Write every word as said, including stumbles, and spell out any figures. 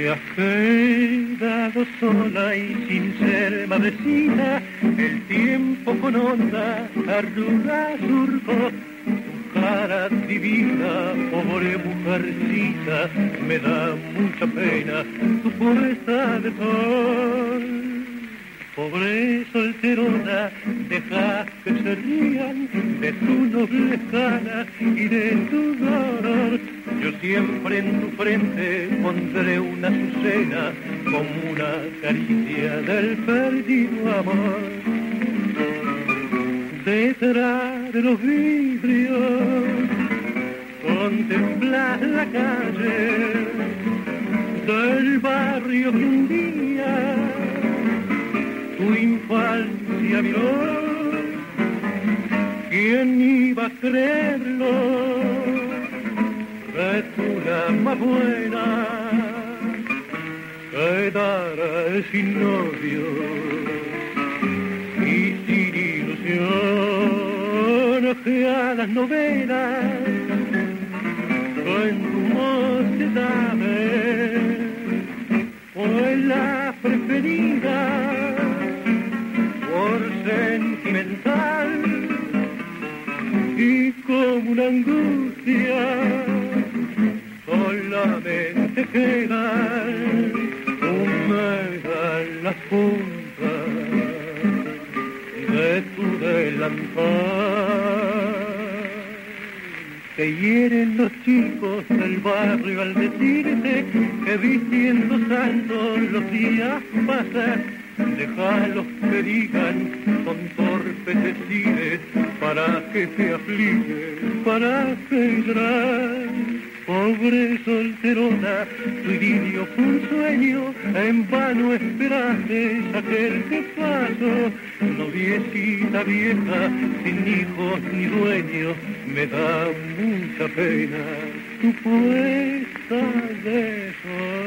has quedado sola y sin ser madrecita, el tiempo con onda arruga surco tu cara divina, pobre mujercita, me da mucha pena tu puesta de sol. Pobre solterona, deja que se rían de tu noble cara y de tu dolor. Yo siempre en tu frente pondré una azucena como una caricia del perdido amor. Detrás de los vidrios contemplas la calle del barrio que un día tu infancia miró. ¿Quién iba a creerlo? Que tú la más buena quedara sin novio y sin ilusión, que a las novelas en tu mocedad fue la preferida por sentimental y como una angustia solamente quedan humedas las puntas de tu delantal. Te hieren los chicos del barrio al decirte que vistiendo santos los días pasan. Déjalos que digan, son torpes decides, para que te afligen, para que llorar. Pobre solterona, tu idilio fue un sueño, en vano esperaste aquel que pasó. Noviecita vieja, sin hijos ni dueños, me da mucha pena tu puesta de sol.